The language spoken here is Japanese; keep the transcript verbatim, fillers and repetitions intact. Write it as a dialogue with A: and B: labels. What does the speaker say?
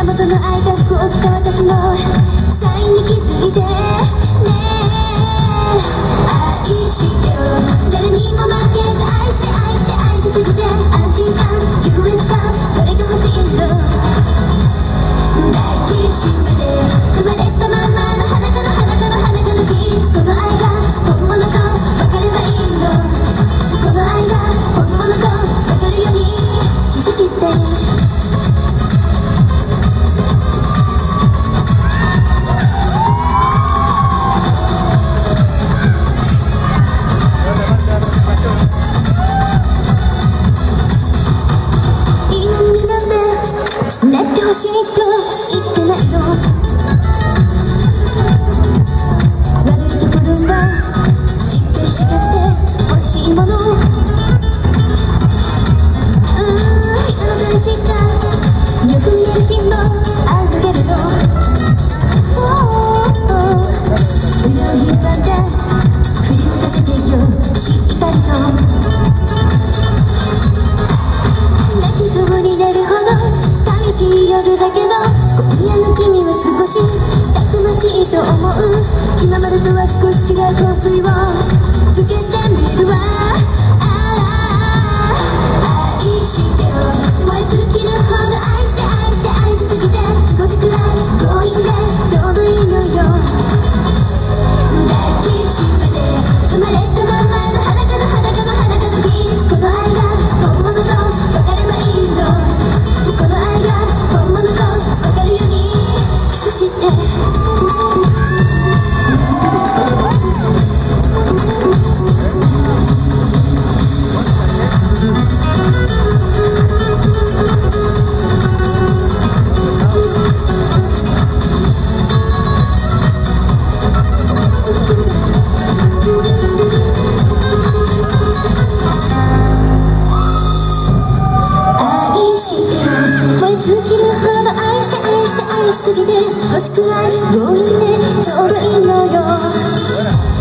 A: 源の愛が凍った私のサインに気づいてねえ愛してよ誰にも負けず愛して愛して愛しすぎて安心感優越感それが欲しいの抱きしめて生まれたままの裸の裸の裸のキスこの愛が本物と分かればいいのこの愛が本物と分かるようにキスしてなってほしいと言ってないの悪いところはしっかり叱って欲しいものうーん人の彼しかよく見える日もあるけれど腕を引っ張って振り向かせてよしっかりと泣きそうになるほど寂しい夜だけど今夜の君は少したくましいと思う今までとは少し違う香水をつけてみるわああ愛してよ燃え尽きるほど愛して愛して愛しすぎて少しくらい強引でちょうどいいのよ抱きしめて生まれたままの裸の裸の裸のキスこの愛が本物と分かればいいのこの愛が本物と分かるようにキスして燃え尽きるほど愛して愛して愛しすぎて少しくらい強引でちょうどいいのよ